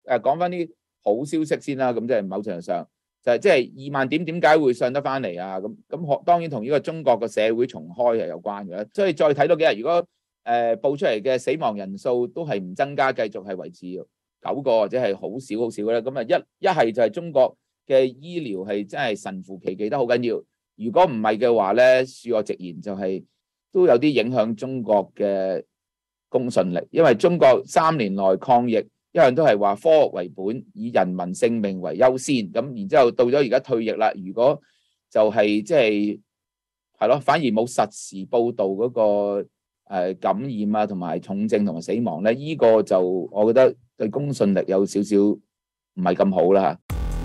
講翻啲好消息先啦。咁即係某程度上就係即係2萬點點解會上得翻嚟啊？咁當然同呢個中國嘅社會重開係有關嘅啦。所以再睇多幾日，如果報出嚟嘅死亡人數都係唔增加，繼續係維持9個或者係好少好少咧，咁啊一係就係中國嘅醫療係真係神乎其技得好緊要。如果唔係嘅話咧，恕我直言就係都有啲影響中國嘅公信力，因為中國3年內抗疫一向都係話科學為本，以人民性命為優先。咁然之後到咗而家退役啦，如果就係即係咯，反而冇實時報導嗰個感染啊，同埋重症同埋死亡咧，呢個就我覺得對公信力有少少唔係咁好啦。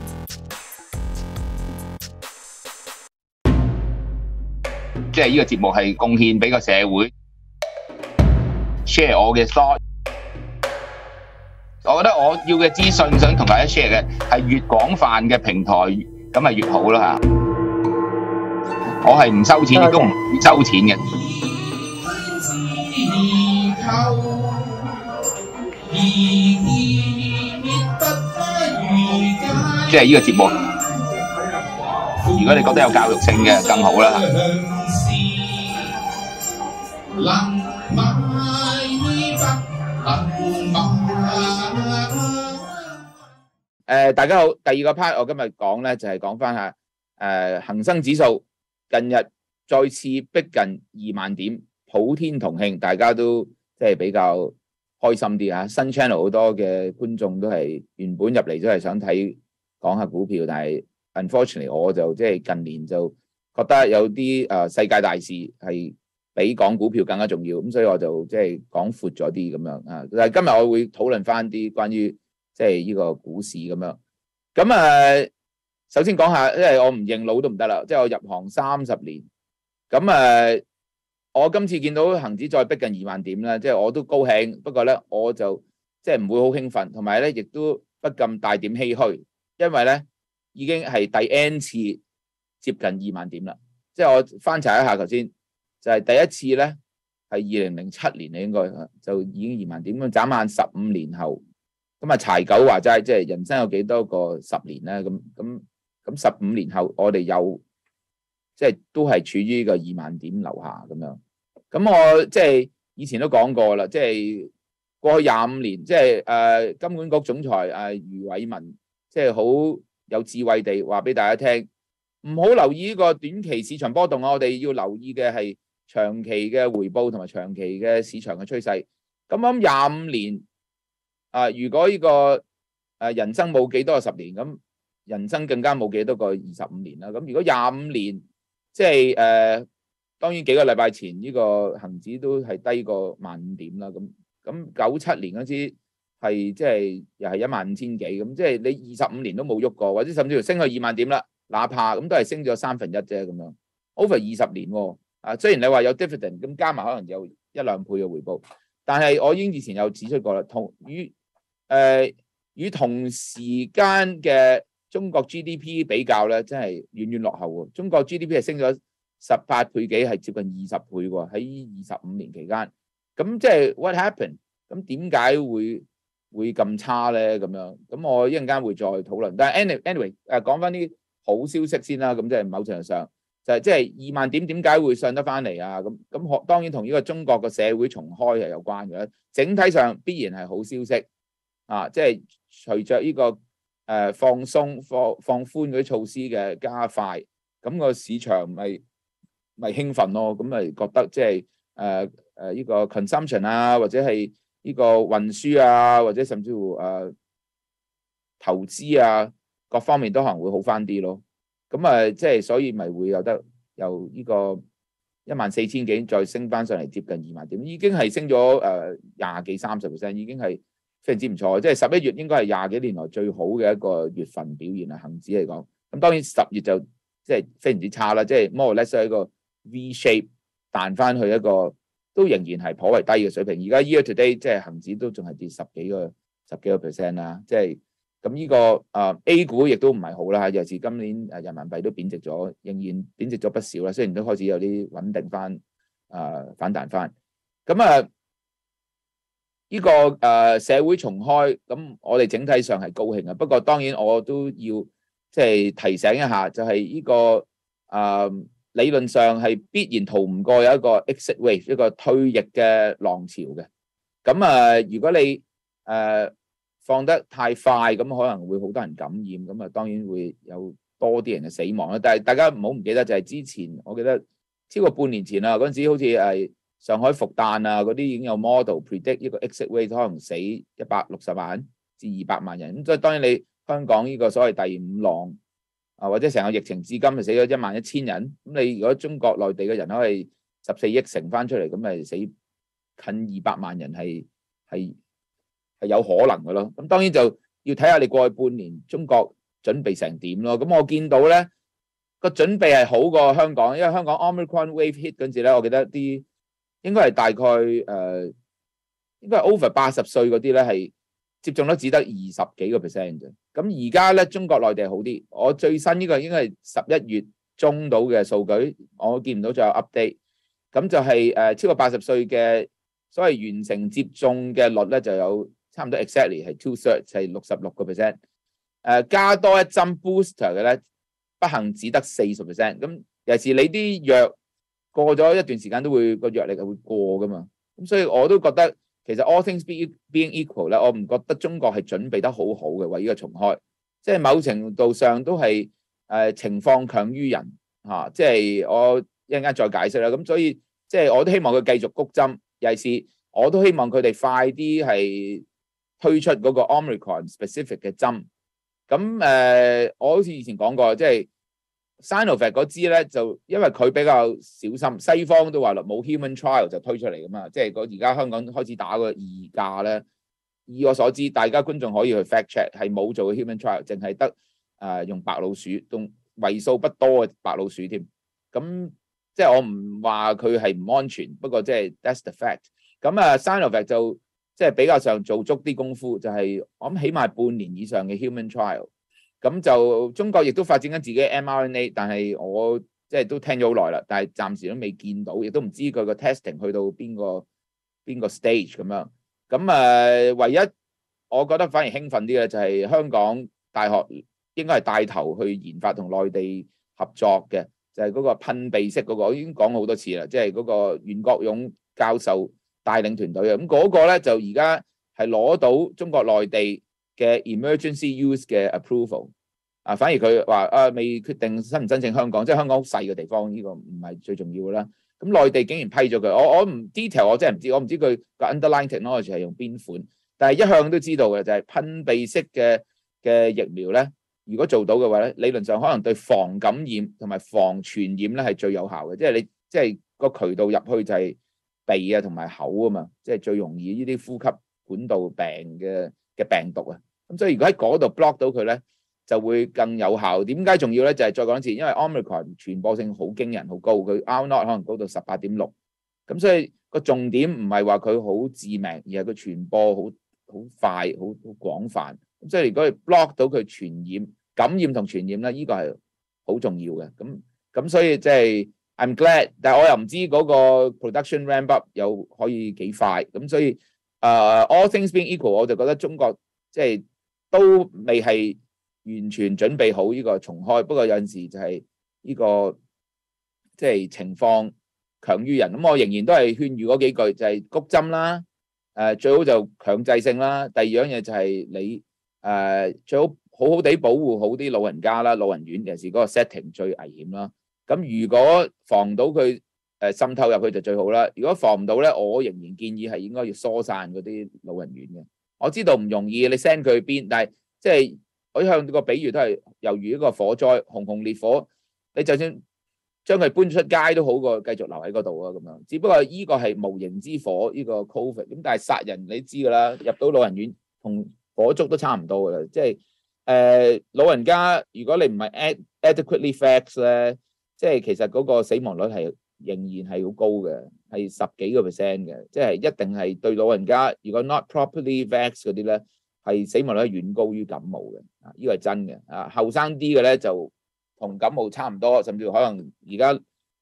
即係呢個節目係貢獻俾個社會 share 我嘅 thought。我覺得我要嘅資訊想同大家 share 嘅係越廣泛嘅平台，咁係越好啦嚇。我係唔收錢，亦都唔收錢嘅。即係呢個節目，如果你覺得有教育性嘅，更好啦。大家好，第二個 part 我今日講咧就係講翻下恒生指數近日再次逼近2萬點，普天同慶，大家都即係比較開心啲啊！新 channel 好多嘅觀眾都係原本入嚟都係想睇講下股票，但係 unfortunately 我就即係近年就覺得有啲世界大事係比講股票更加重要，咁所以我就即係講闊咗啲咁樣啊。但係今日我會討論翻啲關於即係呢個股市咁樣。咁首先講下，因為我唔認老都唔得啦，即係我入行30年，咁我今次見到恆指再逼近2萬點啦，即係我都高興，不過咧我就即係唔會好興奮，同埋咧亦都不禁帶點唏噓，因為咧已經係第 N 次接近2萬點啦。即係我翻查一下頭先，就係第一次咧係2007年應該就已經2萬點，咁眨眼15年後，咁柴九話齋，即係人生有幾多個10年咧？咁15年後我哋又即係都係處於呢個2萬點樓下咁樣。咁我即係以前都講過啦，即係過去25年，即係金管局總裁余偉文，即係好有智慧地話俾大家聽，唔好留意呢個短期市場波動啊！我哋要留意嘅係長期嘅回報同埋長期嘅市場嘅趨勢。咁25年如果呢個人生冇幾多個10年，咁人生更加冇幾多個25年啦。咁如果25年，即係當然幾個禮拜前呢個恒指都係低過15000點啦。咁97年嗰支係即係又係15000幾，咁即係你25年都冇喐過，或者甚至乎升去2萬點啦，哪怕咁都係升咗1/3啫咁樣。over 20年喎，雖然你話有 dividend， 咁加埋可能有1-2倍嘅回報，但係我已經以前有指出過啦，與同時間嘅中國 GDP 比較咧，真係遠遠落後喎。中國 GDP 係升咗18倍幾，係接近20倍喎。喺25年期間，咁即係 what happened？ 咁點解會咁差咧？咁樣，咁我一陣間會再討論。但係 anyway， 講翻啲好消息先啦。咁即係某程度上就係即係2萬點點解會上得翻嚟啊？咁當然同呢個中國嘅社會重開係有關嘅。整體上必然係好消息啊！即係隨着呢個放寬嗰啲措施嘅加快，咁個市場咪興奮咯。咁咪覺得即係呢個 consumption 啊，或者係呢個運輸啊，或者甚至乎投資啊，各方面都可能會好翻啲咯。咁即係所以咪會有得由呢個14000幾再升翻上嚟接近2萬點，已經係升咗20幾30%，已經係非常之唔錯。即係11月應該係20幾年來最好嘅一個月份表現啊，恒指嚟講。咁當然10月就即係非常之差啦，即係 more or less 係一個 V shape 彈翻去一個都仍然係頗為低嘅水平。而家 year to date 即係恒指都仲係跌十幾個 percent 啦。即係咁呢個A 股亦都唔係好啦，尤其是今年人民幣都貶值咗，仍然貶值咗不少啦。雖然都開始有啲穩定翻反彈翻。咁呢個社會重開，咁我哋整體上係高興嘅。不過當然我都要即係提醒一下，就係呢個理論上係必然逃唔過有一個 exit wave， 一個退役嘅浪潮嘅。咁如果你放得太快，咁可能會好多人感染，咁當然會有多啲人嘅死亡啦。但係大家唔好唔記得，就係之前我記得超過半年前啦，嗰陣時好似係上海復旦啊嗰啲已經有 model predict 呢個 exit rate 可能死160萬至200萬人。咁所以當然你香港呢個所謂第五浪或者成個疫情至今係死咗11000人。咁你如果中國內地嘅人口係14億乘翻出嚟，咁咪死近200萬人係有可能嘅咯。咁當然就要睇下你過去半年中國準備成點咯。咁我見到咧個準備係好過香港，因為香港 Omicron wave hit 嗰陣時咧，我記得啲應該係大概應該係 over 80歲嗰啲咧係接種率只得20幾個 percent 啫。咁而家咧中國內地係好啲，我最新呢個應該係11月中到嘅數據，我見唔到仲有 update。咁就係超過80歲嘅所謂完成接種嘅率咧就有差唔多 exactly 係 2/3， 係66%。加多一針 booster 嘅咧，不幸只得40%。咁尤其是你啲藥過咗一段時間都會個藥力係會過噶嘛。咁所以我都覺得其實 all things being equal 咧，我唔覺得中國係準備得好好嘅為呢個重開，即係某程度上都係情況強於人嚇。即係我一陣間再解釋啦。咁所以即係我都希望佢繼續谷針，尤其是我都希望佢哋快啲係推出嗰個 Omicron specific 嘅針。咁我好似以前講過，即係 Sinovac 嗰支咧，就因為佢比較小心，西方都話啦冇 human trial 就推出嚟噶嘛。即係而家香港開始打個二價咧，以我所知，大家觀眾可以去 fact check 係冇做 human trial， 淨係得用白老鼠，用為數不多嘅白老鼠添。咁即係我唔話佢係唔安全，不過即係 that's the fact。咁Sinovac 就即係比較上做足啲功夫，就係我諗起碼半年以上嘅 human trial。咁就中國亦都發展緊自己嘅 mRNA， 但係我即係都聽咗好耐啦，但係暫時都未見到，亦都唔知佢個 testing 去到邊個 stage 咁樣。咁唯一我覺得反而興奮啲嘅就係香港大學應該係帶頭去研發同內地合作嘅，就係嗰個噴鼻式嗰個，我已經講好多次啦，即係嗰個袁國勇教授帶領團隊啊。咁嗰個咧就而家係攞到中國內地嘅 emergency use 嘅 approval。反而佢話未決定申唔申請香港，即係香港好細嘅地方，呢個唔係最重要嘅啦。咁內地竟然批咗佢，我唔 detail， 我真係唔知，我唔知佢個 underlying technology 係用邊款，但係一向都知道嘅就係噴鼻式嘅疫苗咧，如果做到嘅話咧，理論上可能對防感染同埋防傳染咧係最有效嘅，即係你即係個渠道入去就係鼻啊同埋口啊嘛，即係最容易呢啲呼吸管道病嘅病毒啊。咁所以如果喺嗰度 block 到佢咧，就會更有效。點解重要咧？就係再講一次，因為 Omicron 傳播性好驚人，好高，佢 R0 可能高到18.6。咁所以個重點唔係話佢好致命，而係佢傳播好快、好廣泛。咁所以如果係 block 到佢傳染、感染同傳染咧，呢個係好重要嘅。咁所以即係 I'm glad， 但係我又唔知嗰個 production ramp up 又可以幾快。咁所以all things being equal， 我就覺得中國即係都未係完全準備好呢個重開，不過有陣時就係呢個即係情況強於人。咁我仍然都係勸喻嗰幾句，就係谷針啦，最好就強制性啦。第二樣嘢就係你最好好好地保護好啲老人家啦，老人院尤其是嗰個 setting 最危險啦。咁如果防到佢滲透入去就最好啦。如果防唔到咧，我仍然建議係應該要疏散嗰啲老人院嘅。我知道唔容易，你 send 佢去邊，但係即係我向個比喻都係猶如一個火災，熊熊烈火，你就算將佢搬出街都好過繼續留喺嗰度啊咁樣。只不過依個係無形之火，呢個 Covid。咁但係殺人你知㗎啦，入到老人院同火燭都差唔多㗎啦。即係老人家如果你唔係 adequately vax 咧，即係其實嗰個死亡率係仍然係好高嘅，係10幾個 percent 嘅。即係一定係對老人家，如果 not properly vax 嗰啲咧，係死亡率遠高於感冒嘅。呢個係真嘅。後生啲嘅咧就同感冒差唔多，甚至可能而家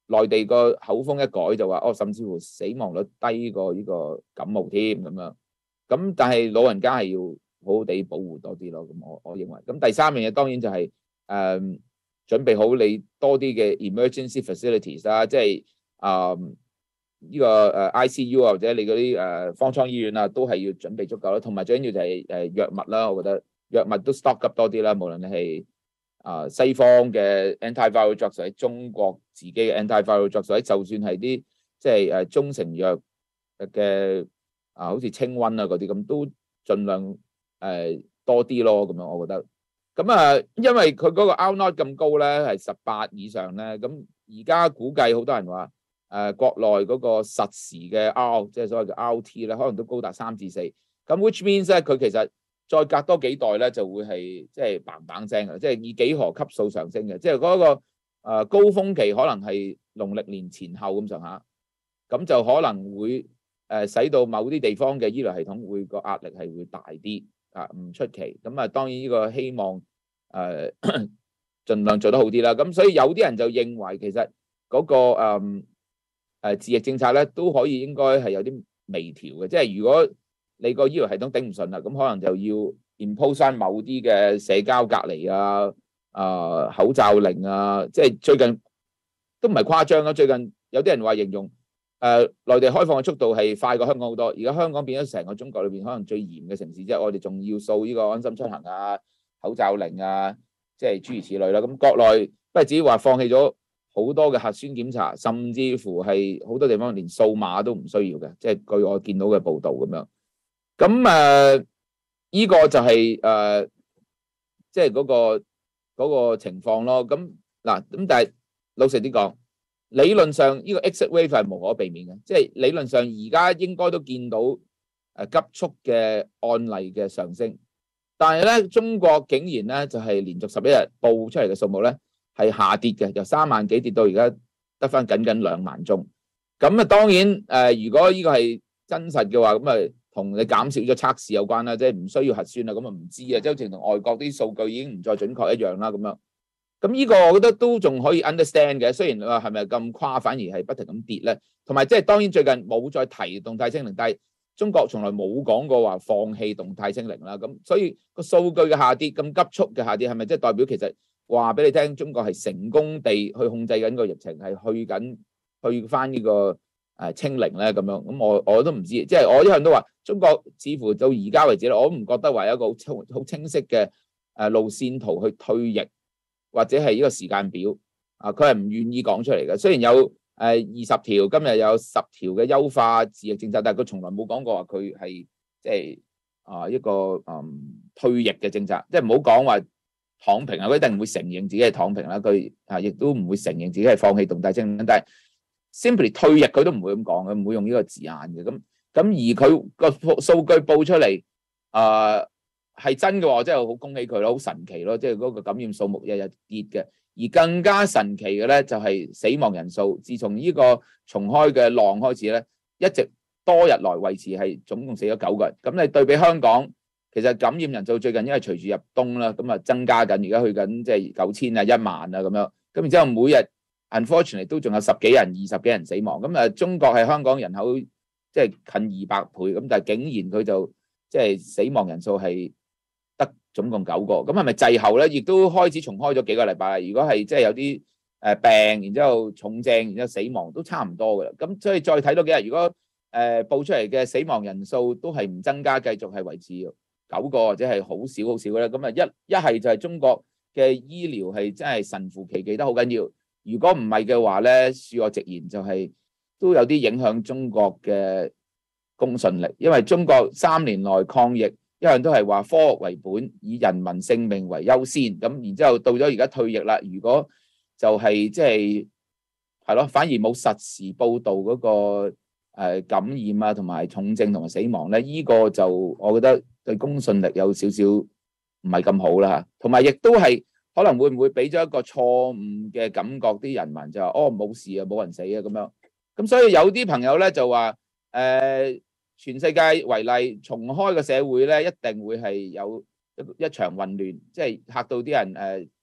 內地個口風一改就話甚至乎死亡率低過呢個感冒添咁樣。咁但係老人家係要好好地保護多啲咯。咁我認為。咁第三樣嘢當然就係準備好你多啲嘅 emergency facilities 啦，即係呢個ICU 啊，或者你嗰啲方艙醫院啊，都係要準備足夠啦。同埋最緊要就係藥物啦，我覺得藥物都 stock up 多啲啦。無論你係西方嘅 antiviral drugs，或者中國自己嘅 antiviral drugs，或者就算係啲即係中成藥嘅好似清瘟啊嗰啲咁，都盡量多啲咯。咁樣我覺得。咁因為佢嗰個 R naught 咁高咧，係18以上咧，咁而家估計好多人話國內嗰個實時嘅 R， 即係所謂嘅 RT 咧，可能都高達3至4。咁 which means 咧，佢其實再隔多幾代咧，就會係即係嘭嘭聲嘅，即係以幾何級數上升嘅，即係嗰個高峰期可能係農曆年前後咁上下，咁就可能會使到某啲地方嘅醫療系統會個壓力係會大啲。唔出奇。咁當然呢個希望盡量做得好啲啦。咁所以有啲人就認為其實嗰個治疫政策咧都可以應該係有啲微調嘅，即係如果你個醫療系統頂唔順啦，咁可能就要 impose 翻某啲嘅社交隔離口罩令啊，即係最近都唔係誇張啦。最近有啲人話形容內地開放嘅速度係快過香港好多，而家香港變咗成個中國裏邊可能最嚴嘅城市，即係我哋仲要掃呢個安心出行啊、口罩令啊，即係諸如此類啦。咁國內不係只話放棄咗好多嘅核酸檢查，甚至乎係好多地方連掃碼都唔需要嘅，即係據我見到嘅報道咁樣。咁呢個就係即係嗰個情況咯。咁但係老實啲講，理論上呢個 exit wave 係無可避免嘅，即係理論上而家應該都見到急速嘅案例嘅上升，但係咧中國竟然咧就係連續11日報出嚟嘅數目咧係下跌嘅，由3萬幾跌到而家得翻僅2萬宗。咁當然如果呢個係真實嘅話，咁同你減少咗測試有關啦，即係唔需要核酸啦，咁唔知啊，即係好似同外國啲數據已經唔再準確一樣啦咁樣。咁呢個我覺得都仲可以 understand 嘅，雖然你話係咪咁誇，反而係不停咁跌咧。同埋即係當然最近冇再提動態清零，但係中國從來冇講過話放棄動態清零啦。咁所以個數據嘅下跌咁急速嘅下跌，係咪即係代表其實話俾你聽，中國係成功地去控制緊個疫情，係去翻呢個清零咧咁樣？咁我都唔知，即係我一向都話中國似乎到而家為止，我唔覺得話有一個好清晰嘅路線圖去退役。或者係呢個時間表佢係唔願意講出嚟嘅。雖然有20條，今日有10條嘅優化治疫政策，但係佢從來冇講過話佢係即係一個退役嘅政策，即係唔好講話躺平啊，佢一定唔會承認自己係躺平啦。佢亦都唔會承認自己係放棄動態清零，但係 simply 退役佢都唔會咁講嘅，唔會用呢個字眼嘅。咁而佢個數據報出嚟係真嘅話，我真係好恭喜佢咯，好神奇咯！即係嗰個感染數目日日跌嘅，而更加神奇嘅咧就係死亡人數，自從呢個重開嘅浪開始咧，一直多日來維持係總共死咗9個人。咁你對比香港，其實感染人數最近因為隨住入冬啦，咁增加緊，而家去緊即係9000啊、1萬啊咁樣。咁然之後每日 unfortunately 都仲有10幾人、20幾人死亡。咁中國係香港人口即係近200倍，咁但係竟然佢就即係死亡人數係得總共9個，咁係咪滯後咧？亦都開始重開咗幾個禮拜。如果係即係有啲病，然之後重症，然之後死亡都差唔多噶啦。咁所以再睇多幾日，如果報出嚟嘅死亡人數都係唔增加，繼續係維持9個或者係好少好少咧，咁一係就係中國嘅醫療係真係神乎其技得好緊要。如果唔係嘅話咧，恕我直言就係都有啲影響中國嘅公信力，因為中國3年內抗疫一向都係話科學為本，以人民性命為優先。咁然之後到咗而家退役啦，如果就係即係咯，反而冇實時報導嗰個感染啊，同埋重症同埋死亡咧，呢個就我覺得對公信力有少少唔係咁好啦。同埋亦都係可能會唔會俾咗一個錯誤嘅感覺，啲人民就話冇事啊，冇人死啊咁樣。咁所以有啲朋友咧就話全世界為例，重開嘅社會咧，一定會係有一場混亂，即係嚇到啲人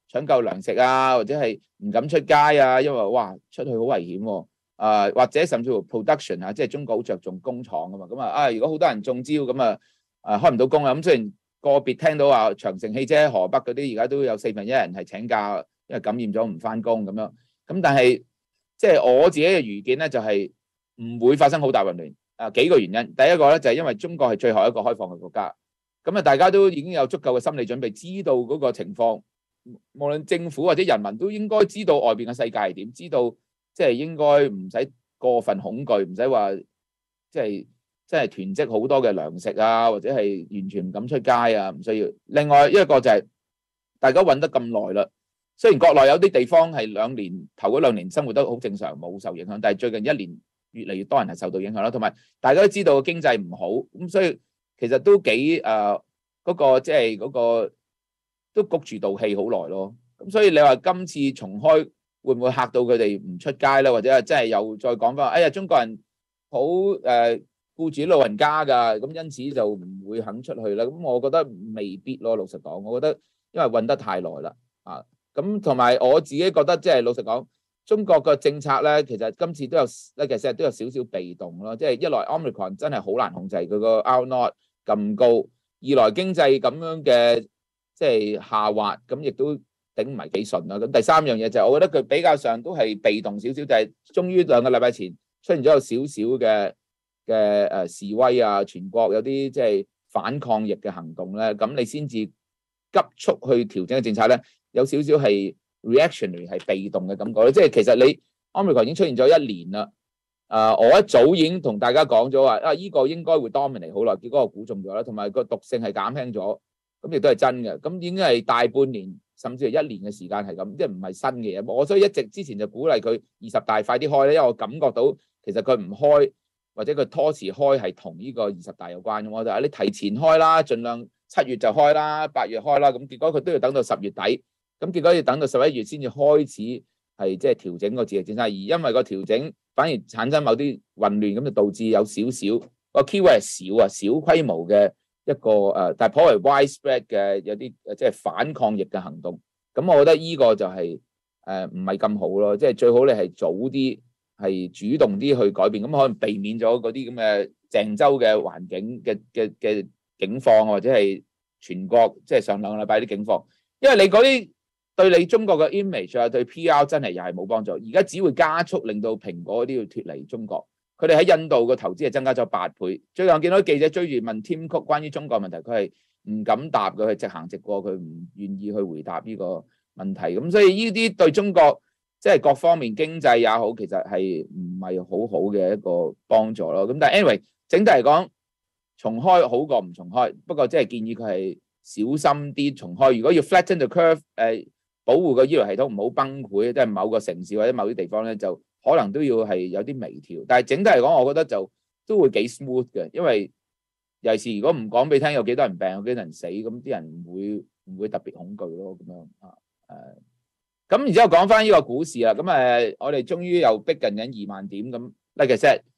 搶救糧食啊，或者係唔敢出街啊，因為哇出去好危險喎。或者甚至乎 production 啊，即係中國好着重工廠噶嘛。咁如果好多人中招咁開唔到工啊。咁雖然個別聽到話長城汽車河北嗰啲而家都有4分1人係請假，因為感染咗唔翻工咁樣。咁但係即係我自己嘅預見咧，就係唔會發生好大混亂。幾個原因，第一個咧就係因為中國係最後一個開放嘅國家，咁大家都已經有足夠嘅心理準備，知道嗰個情況，無論政府或者人民都應該知道外邊嘅世界係點，知道即係應該唔使過分恐懼，唔使話即係囤積好多嘅糧食啊，或者係完全唔敢出街啊，唔需要。另外一個就係大家揾得咁耐啦，雖然國內有啲地方係頭嗰兩年生活得好正常，冇受影響，但係最近1年越嚟越多人係受到影響啦，同埋大家都知道經濟唔好，咁所以其實都幾嗰個都谷住道氣好耐咯。咁所以你話今次重開會唔會嚇到佢哋唔出街咧？或者真係又再講翻，哎呀中國人好顧住老人家㗎，咁因此就唔會肯出去啦。咁我覺得未必咯，老實講，我覺得因為韞得太耐啦咁同埋我自己覺得即係老實講。中國嘅政策咧，其實今次都有少少被動咯，即係一來 Omicron 真係好難控制，佢個 R0 咁高；二來經濟咁樣嘅即係下滑，咁亦都頂唔係幾順啦。咁第三樣嘢就係我覺得佢比較上都係被動少少，就係終於2個禮拜前出現咗有少少嘅示威啊，全國有啲即係反抗疫嘅行動咧，咁你先至急速去調整嘅政策咧，有少少係reactionary 係被動嘅感覺，即係其實你 Omicron 已經出現咗1年啦。我一早已經同大家講咗話，依個應該會 dominate 好耐，結果我估中咗啦，同埋個毒性係減輕咗，咁亦都係真嘅。咁已經係大半年，甚至係1年嘅時間係咁，即係唔係新嘅嘢。我所以一直之前就鼓勵佢20大快啲開咧，因為我感覺到其實佢唔開或者佢拖遲開係同呢個20大有關。我就話你提前開啦，盡量7月就開啦，8月開啦，咁結果佢都要等到10月底。咁結果要等到11月先至開始係即係調整個自疫政策，而因為個調整反而產生某啲混亂，咁就導致有少少個 keyword 係小規模嘅一個但係頗為 widespread 嘅有啲即係反抗疫嘅行動。咁我覺得呢個就係唔係咁好咯，即係最好你係早啲係主動啲去改變，咁可能避免咗嗰啲咁嘅鄭州嘅環境嘅境況，或者係全國即係上2個禮拜啲境況，因為你嗰啲。對你中國嘅 image 啊，對 PR 真係又係冇幫助。而家只會加速令到蘋果都要脫離中國。佢哋喺印度個投資係增加咗8倍。最近我見到記者追住問 Tim Cook 關於中國問題，佢係唔敢答，佢係直行直過，佢唔願意去回答呢個問題。咁所以呢啲對中國即係各方面經濟也好，其實係唔係好好嘅一個幫助咯。咁但係 anyway， 整體嚟講，重開好過唔重開。不過即係建議佢係小心啲重開。如果要 flatten the curve，保護個醫療系統唔好崩潰，即係某個城市或者某啲地方咧，就可能都要係有啲微調。但係整體嚟講，我覺得就都會幾 smooth 嘅，因為尤其是如果唔講俾你聽有幾多人病，有幾多人死，咁啲人唔會特別恐懼咯。咁樣咁然之後講翻呢個股市啦。咁我哋終於又逼近緊2萬點咁。Like I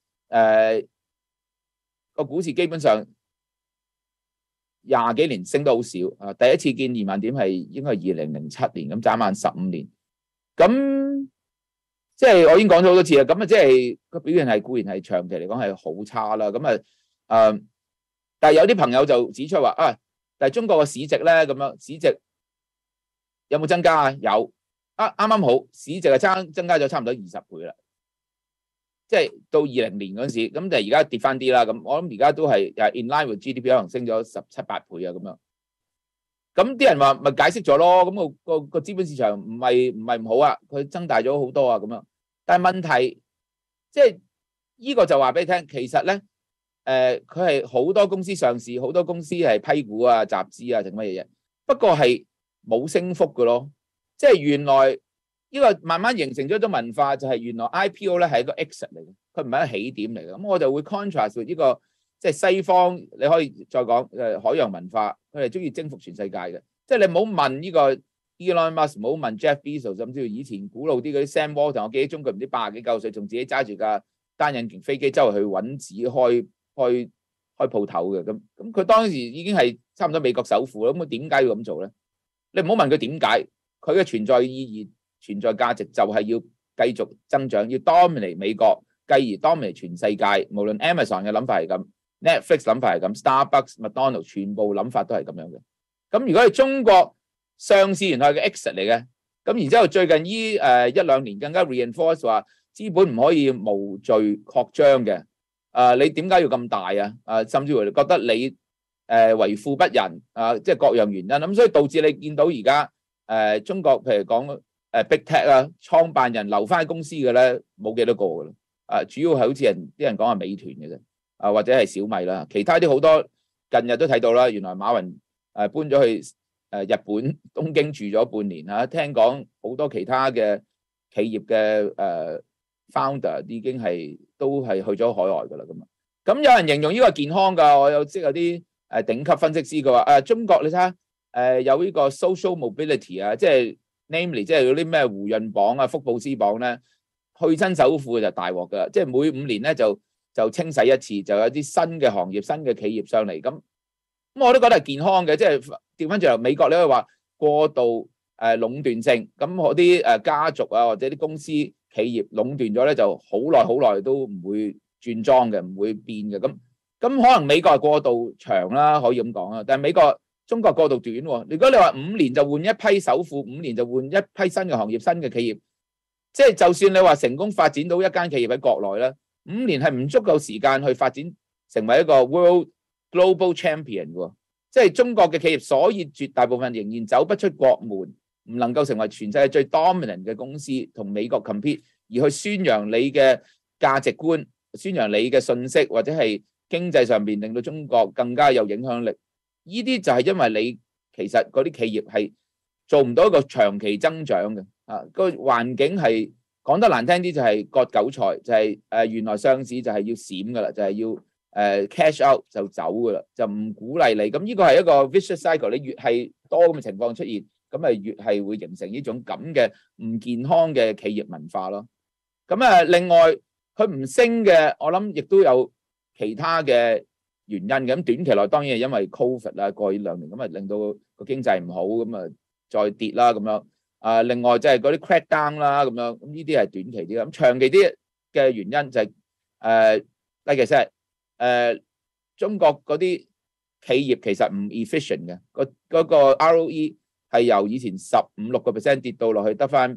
said，個股市基本上20幾年升得好少第一次見2萬點係應該係2007年，咁眨眼15年。咁即係我已經講咗好多次啦。咁即係個表現係固然係長期嚟講係好差啦。咁但係有啲朋友就指出話但係中國嘅市值咧，咁樣市值有冇增加啊？有啱啱好市值係增加咗差唔多20倍啦。即係到20年嗰陣時，咁就而家跌翻啲啦。咁我諗而家都係 in line with GDP， 可能升咗17、8倍啊咁樣。咁啲人話咪解釋咗咯。咁個資本市場唔係唔好啊，佢增大咗好多啊咁樣。但係問題即係呢個就話俾你聽，其實咧佢係好多公司上市，好多公司係批股啊、集資啊，定乜嘢嘢。不過係冇升幅嘅咯。即係原來。呢個慢慢形成咗一種文化，就係原來 IPO 咧係一個 exit 嚟嘅，佢唔係一個起點嚟嘅。咁我就會 contrast 呢個即係西方，你可以再講海洋文化，佢哋中意征服全世界嘅。即係你唔好問呢個 Elon Musk，唔好問 Jeff Bezos，甚至乎以前古老啲嗰啲 Sam Walton，我記得中國唔知80幾90歲，仲自己揸住架單引擎飛機周圍去揾紙開鋪頭嘅。咁佢當時已經係差唔多美國首富啦。咁佢點解要咁做咧？你唔好問佢點解。 佢嘅存在意義、存在價值就係要繼續增長，要 dominate 美國，繼而 dominate 全世界。無論 Amazon 嘅諗法係咁 ，Netflix 諗法係咁 ，Starbucks、麥當勞全部諗法都係咁樣嘅。咁如果係中國上市，原來係個 exit 嚟嘅，咁然之後最近依一兩年更加 reinforce 話資本唔可以無序擴張嘅。你點解要咁大啊？甚至乎覺得你為富不仁即係各樣原因。咁所以導致你見到而家中國譬如講Big Tech 啦，創辦人留翻喺公司嘅咧冇幾多個㗎啦。主要係好似啲人講係美團嘅啫，或者係小米啦。其他啲好多近日都睇到啦，原來馬雲搬咗去日本東京住咗半年嚇。聽講好多其他嘅企業嘅founder 已經都係去咗海外㗎啦。咁有人形容呢個健康㗎，我有識有啲頂級分析師佢話中國你睇下有呢個 social mobility 啊，即係 namely 即係嗰啲咩胡潤榜啊、福布斯榜咧，去親首富就大鑊㗎，即係每5年咧就清洗一次，就有啲新嘅行業、新嘅企業上嚟。咁我都覺得係健康嘅，即係調翻轉頭美國你可以話過度壟斷性，咁嗰啲家族啊或者啲公司企業壟斷咗咧，就好耐都唔會轉莊嘅，唔會變嘅。咁可能美國係過度長啦，可以咁講啦，但係中國過度短喎。如果你話5年就換一批首富，5年就換一批新嘅行業、新嘅企業，即係就算你話成功發展到一間企業喺國內咧，5年係唔足夠時間去發展成為一個 world global champion 喎。即係中國嘅企業，所以絕大部分仍然走不出國門，唔能夠成為全世界最 dominant 嘅公司，同美國 compete， 而去宣揚你嘅價值觀、宣揚你嘅信息，或者係經濟上面令到中國更加有影響力。呢啲就係因為你其實嗰啲企業係做唔到一個長期增長嘅，個環境係講得難聽啲就係割韭菜，就係原來上市就係要閃噶啦，就係要cash out 就走噶啦，就唔鼓勵你。咁呢個係一個 vicious cycle， 你越係多咁嘅情況出現，咁咪越係會形成呢種咁嘅唔健康嘅企業文化咯。咁另外佢唔升嘅，我諗亦都有其他嘅原因嘅。咁短期內當然係因為 Covid 啦，過去2年咁令到個經濟唔好，咁再跌啦咁樣。另外即係嗰啲 crackdown 啦咁樣，咁呢啲係短期啲。咁長期啲嘅原因就係like I said，中國嗰啲企業其實唔 efficient 嘅，嗰個 ROE 係由以前15-16% 跌到落去得翻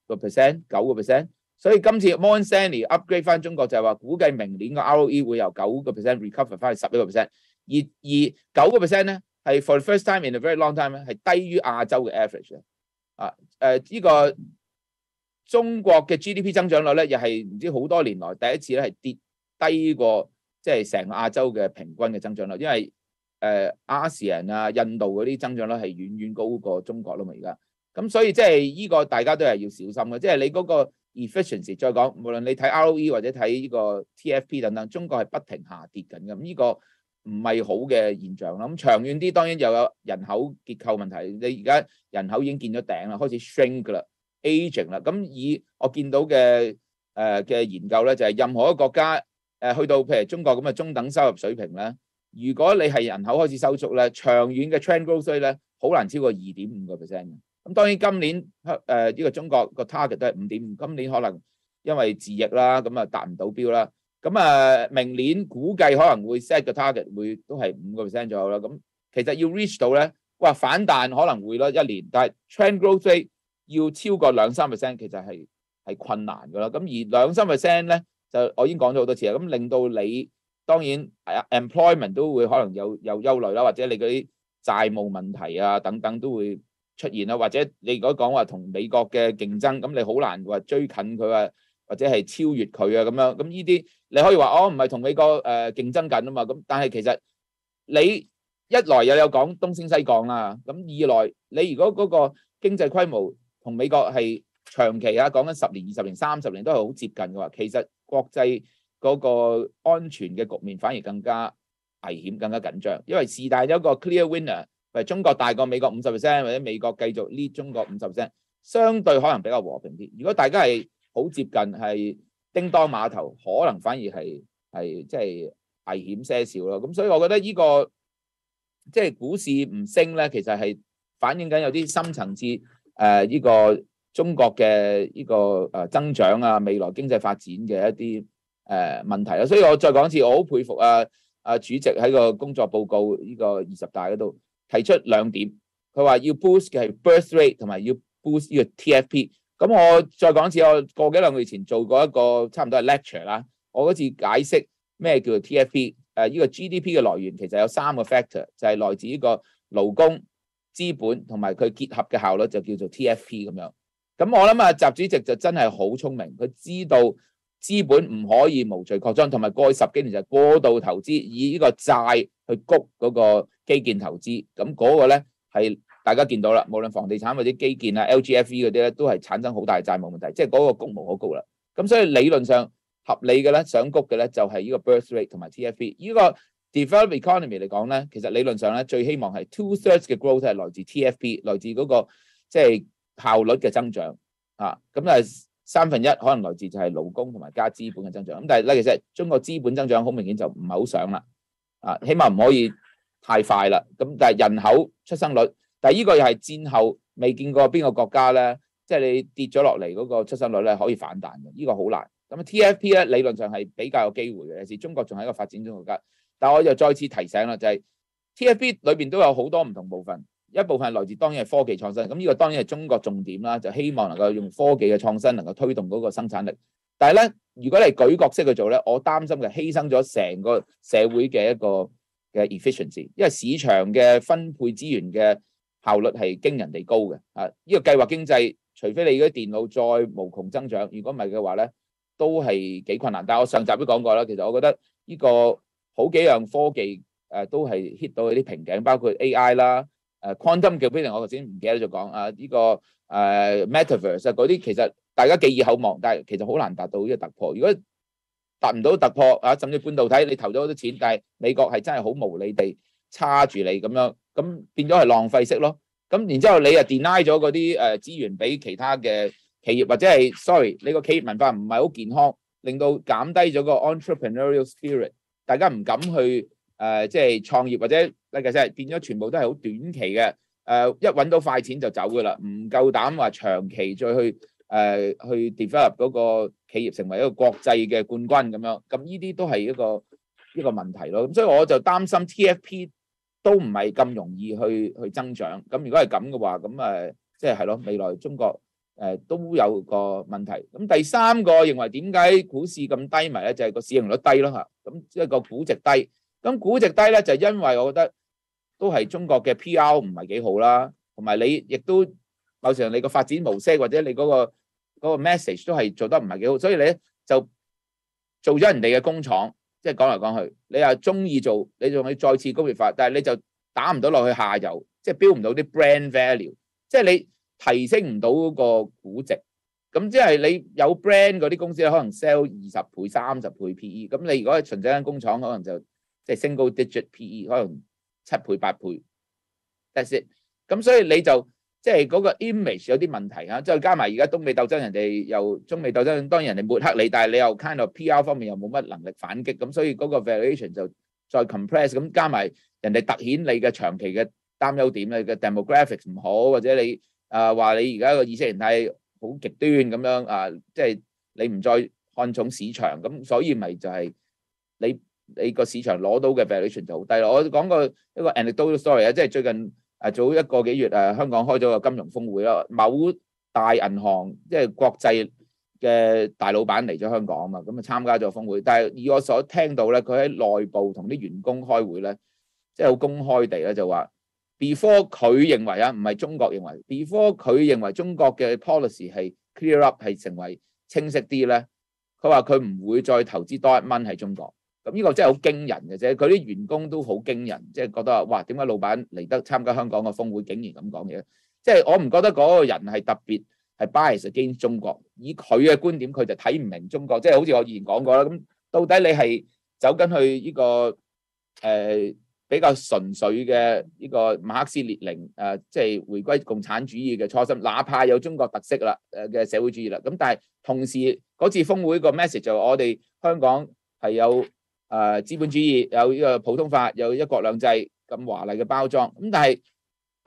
8%、9%。所以今次 Morgan Stanley upgrade 翻中國就係話，估計明年個 ROE 會由9% recover 翻去11%，而9% 咧係 for the first time in a very long time 咧係低於亞洲嘅 average 嘅。呢個中國嘅 GDP 增長率咧，又係唔知好多年來第一次咧係跌低過即係成個亞洲嘅平均嘅增長率，因為ASEAN 啊、印度嗰啲增長率係遠遠高過中國啦嘛而家。咁所以即係呢個大家都係要小心嘅，即係你嗰個 efficiency 再講，無論你睇 ROE 或者睇呢個 TFP 等等，中國係不停下跌緊嘅。咁呢個唔係好嘅現象啦。咁長遠啲當然又有人口結構問題，你而家人口已經見咗頂啦，開始 shrink 啦 ，aging 啦。咁以我見到嘅研究咧，就係任何一個國家去到譬如中國咁嘅中等收入水平咧，如果你係人口開始收縮咧，長遠嘅 trend growth rate 咧，好難超過2.5%嘅。咁當然今年呢個中國個 target 都係5.5，今年可能因為自疫啦，咁達唔到標啦。咁明年估計可能會 set 個 target 會都係5% 左右啦。咁其實要 reach 到咧，哇反彈可能會咯1年，但係 trend growth rate 要超過2-3%，其實係困難噶啦。咁而2-3% 咧，就我已經講咗好多次啦。咁令到你當然 employment 都會可能有憂慮啦，或者你嗰啲債務問題啊等等都會出現啦，或者你如果講話同美國嘅競爭，咁你好難話追近佢啊，或者係超越佢啊咁樣。咁呢啲你可以話唔係同美國競爭緊啊嘛。咁但係其實你一來又有講東升西降啦，咁二來你如果嗰個經濟規模同美國係長期講緊10年、20年、30年都係好接近嘅話，其實國際嗰個安全嘅局面反而更加危險、更加緊張，因為是但有一個 clear winner。譬如中國大過美國 50%， 或者美國繼續 lead 中國 50%， 相對可能比較和平啲。如果大家係好接近係叮當碼頭，可能反而係即係危險些少咯。咁所以我覺得呢個即係股市唔升咧，其實係反映緊有啲深層次呢個中國嘅呢個增長啊，未來經濟發展嘅一啲問題啦。所以我再講一次，我好佩服主席喺個工作報告呢個20大嗰度提出2點，佢話要 boost 嘅係 birth rate 同埋要 boost 呢個 TFP。咁我再講一次，我個幾兩個月前做過一個差唔多係 lecture 啦，我嗰次解釋咩叫做 TFP。呢個 GDP 嘅來源其實有3個 factor， 就係來自呢個勞工、資本同埋佢結合嘅效率，就叫做 TFP 咁樣。咁我諗習主席就真係好聰明，佢知道資本唔可以無序擴張，同埋過去10幾年就過度投資，以呢個債去谷嗰個基建投資。咁嗰個咧係大家見到啦，無論房地產或者基建啊、LGFV 嗰啲咧，都係產生好大債務問題，即係嗰個谷無可谷啦。咁所以理論上合理嘅咧，想谷嘅咧就係呢個 birth rate 同埋 TFP。呢個 developed economy 嚟講咧，其實理論上咧最希望係 2/3 嘅 growth 係來自 TFP， 來自嗰個即係效率嘅增長啊。咁1/3可能來自就係勞工同埋加資本嘅增長。咁但係咧，其實中國資本增長好明顯就唔係好想啦，起碼唔可以太快啦。咁但係人口出生率，但係呢個又係戰後未見過邊個國家咧，即係你跌咗落嚟嗰個出生率咧可以反彈嘅，呢個好難。咁 TFP 咧理論上係比較有機會嘅，有時中國仲係一個發展中國家。但係我又再次提醒啦，就係 TFP 裏邊都有好多唔同部分，一部分係來自當然係科技創新，咁呢個當然係中國重點啦，就希望能夠用科技嘅創新能夠推動嗰個生產力。但係咧，如果你舉國式去做咧，我擔心嘅犧牲咗成個社會嘅一個嘅 efficiency， 因為市場嘅分配資源嘅效率係驚人地高嘅。呢個計劃經濟，除非你嗰啲電腦再無窮增長，如果唔係嘅話咧，都係幾困難。但係我上集都講過啦，其實我覺得呢個好幾樣科技都係 hit 到啲瓶頸，包括 AI 啦、quantum computing， 我頭先唔記得咗講呢個metaverse 嗰啲，其實大家寄以厚望，但係其實好難達到呢個突破。如果達唔到突破甚至半導體你投咗好多錢，但係美國係真係好無理地叉住你咁樣，咁變咗係浪費式咯。咁然之後你又 deny 咗嗰啲資源俾其他嘅企業，或者係 sorry 你個企業文化唔係好健康，令到減低咗個 entrepreneurial spirit， 大家唔敢去即係創業，或者like I said變咗全部都係好短期嘅，一揾到快錢就走噶啦，唔夠膽話長期再去 develop 嗰個企業成為一個國際嘅冠軍咁樣，咁呢啲都係一個問題咯。咁所以我就擔心 TFP 都唔係咁容易去增長。咁如果係咁嘅話，咁即係咯，未來中國都有個問題。咁第三個認為點解股市咁低迷咧，就係個市盈率低咯嚇。咁即係個估值低。咁估值低咧，就因為我覺得都係中國嘅 PR 唔係幾好啦，同埋你亦都某時候你個發展模式或者你嗰個 message 都係做得唔係幾好，所以你咧就做咗人哋嘅工廠，即係講嚟講去，你又中意做，你仲要再次工業化，但係你就打唔到落去下游，即係標唔到啲 brand value， 即係你提升唔到嗰個估值。咁即係你有 brand 嗰啲公司咧，可能 sell 20倍、30倍 PE， 咁你如果係純正間工廠，可能就即係 single digit PE， 可能7倍、8倍。That's it。咁所以你就即係嗰個 image 有啲問題嚇，再加埋而家中美鬥爭，人哋又中美鬥爭，當然人哋抹黑你，但係你又 kind of PR 方面又冇乜能力反擊，咁所以嗰個 valuation 就再 compress， 咁加埋人哋突顯你嘅長期嘅擔憂點，你嘅 demographics 唔好，或者你話你而家個意識形態好極端咁樣即係你唔再看重市場，咁所以咪就係你個市場攞到嘅 valuation 就好低咯。我講過一個 anecdotal story 啊，即係最近早1個幾月香港開咗個金融峰會啦，某大銀行即係國際嘅大老闆嚟咗香港啊嘛，咁參加咗峰會。但係以我所聽到咧，佢喺內部同啲員工開會咧，即係好公開地咧就話 before 佢認為唔係中國認為 before 佢認為中國嘅 policy 係 clear up 係成為清晰啲咧，佢話佢唔會再投資多1蚊喺中國。咁呢個真係好驚人嘅啫，佢啲員工都好驚人，即係覺得哇，點解老闆嚟得參加香港嘅峰會竟然咁講嘢？即係我唔覺得嗰個人係特別係 bias against 中國，以佢嘅觀點佢就睇唔明中國，即係好似我以前講過啦。咁到底你係走緊去呢個比較純粹嘅呢個馬克思列寧即係回歸共產主義嘅初心，哪怕有中國特色啦嘅社會主義啦，咁但係同時嗰次峰會個 message 就我哋香港係有資本主義，有呢個普通法，有一國兩制咁華麗嘅包裝。咁但係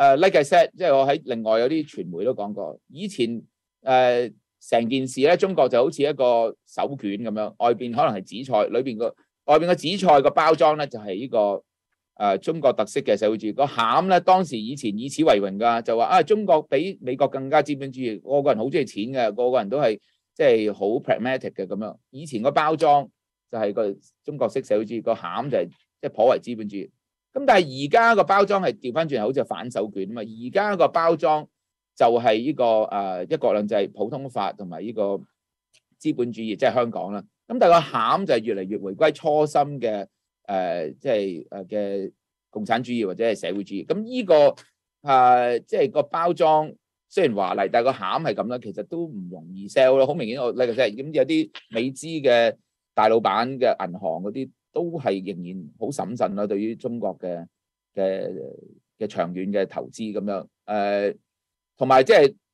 like I said， 即係我喺另外有啲傳媒都講過，以前成件事咧，中國就好似一個手卷咁樣，外邊可能係紫菜，裏邊外邊個紫菜個包裝咧就係呢個中國特色嘅社會主義。個餡咧當時以前以此為榮㗎，就話中國比美國更加資本主義，個個人好中意錢嘅，個個人都係即係好 pragmatic 嘅咁樣。以前個包裝就係個中國式社會主義，個餡就係即係頗為資本主義。咁但係而家個包裝係調翻轉，好似反手卷啊嘛！而家個包裝就係呢個一國兩制普通法同埋呢個資本主義，即係香港啦。咁但係個餡就係越嚟越回歸初心嘅即係嘅共產主義或者係社會主義。咁呢個即係個包裝雖然華麗，但係個餡係咁啦，其實都唔容易 sell 咯。好明顯我例如咁有啲美資嘅大老闆嘅銀行嗰啲都係仍然好審慎啦，對於中國嘅長遠嘅投資咁樣。同埋即係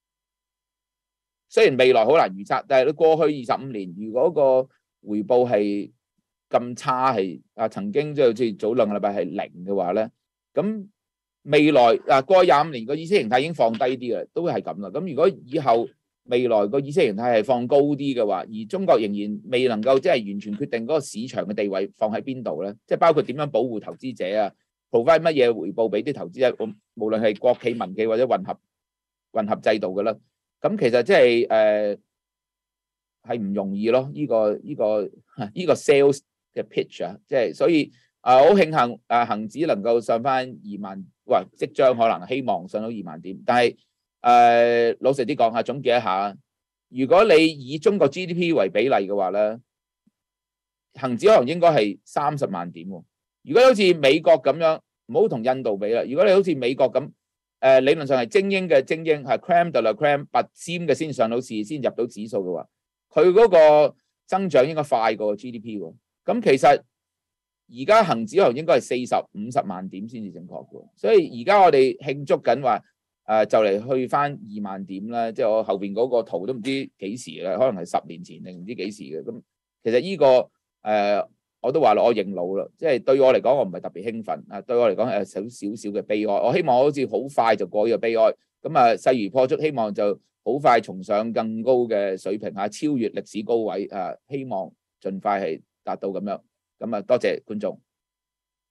雖然未來好難預測，但係你過去25年，如果個回報係咁差，係曾經即係好似早2個禮拜係0嘅話咧，咁未來過去25年個意識形態已經放低啲嘅，都係咁啦。咁如果以後未來個意識形態係放高啲嘅話，而中國仍然未能夠即係完全決定嗰個市場嘅地位放喺邊度咧，即係包括點樣保護投資者啊 ，provide 乜嘢回報俾啲投資者，無論係國企、民企或者混合制度嘅啦。咁其實即係係唔容易咯，呢個 sales 嘅 pitch 啊，即係所以好慶幸恆指能夠上翻2萬，即將可能希望上到2萬點，但係老實啲講下，總結一下，如果你以中國 GDP 為比例嘅話咧，恆指可能應該係30萬點喎。如果好似美國咁樣，唔好同印度比啦。如果你好似美國咁，理論上係精英嘅精英，係 crème de la crème 拔尖嘅先上到市，先入到指數嘅話，佢嗰個增長應該快過 GDP 喎。咁其實而家恆指可能應該係40-50萬點先至正確嘅，所以而家我哋慶祝緊話就嚟去翻2萬點啦，即係我後邊嗰個圖都唔知幾時啦，可能係10年前定唔知幾時嘅。咁其實呢個我都話啦，我認老啦，即係對我嚟講，我唔係特別興奮對我嚟講係少少嘅悲哀。我希望我好似好快就過呢個悲哀，咁勢如破竹，希望就好快重上更高嘅水平超越歷史高位希望盡快係達到咁樣。咁多謝觀眾。